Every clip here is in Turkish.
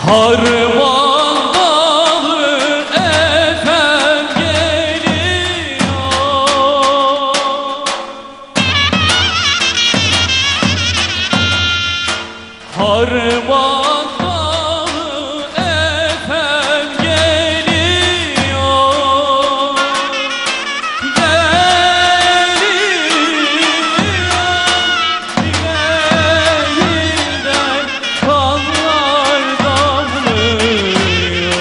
Harman dalı efem geliyor. Harman dalı efem geliyor. Dileğinden kanlar damlıyor.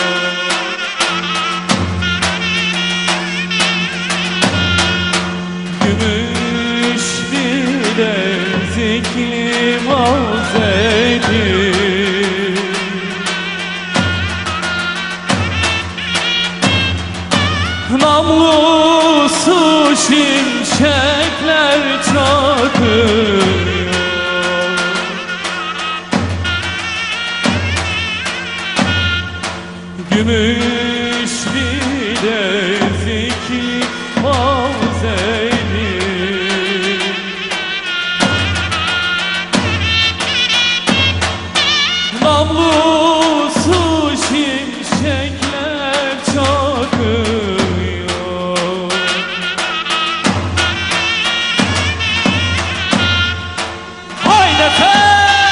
Gümüş bilezikli mavzeli, namlusu şimşekler çakıyor. Gümüş bilezikli mavzeli, namlusu şimşekler çakıyor. Haydi efendim!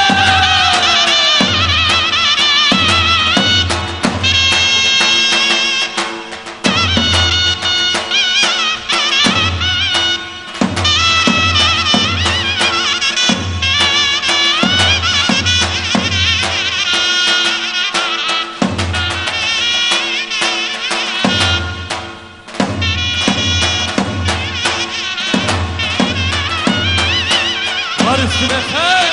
Var üstüne sen!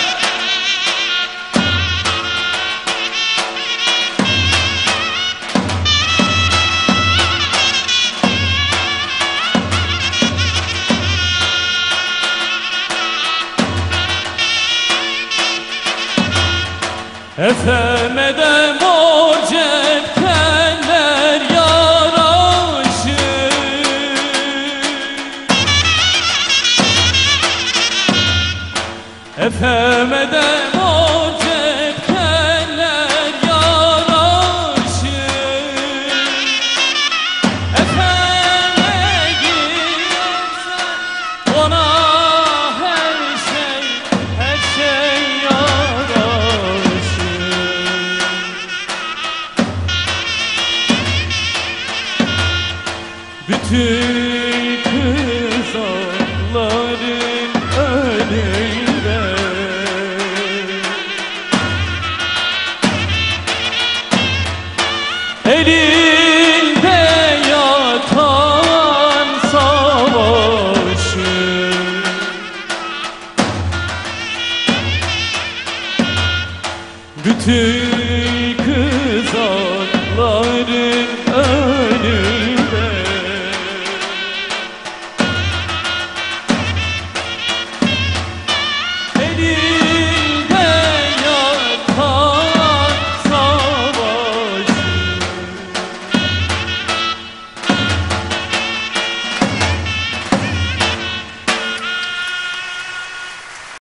Efeme de mor cepkenler yaraşır. Efeme de mor cepkenler yaraşır. Efeme giyersen ona her şey yaraşır. Bütün kızların önünde elinde yatan savaşır. Bütün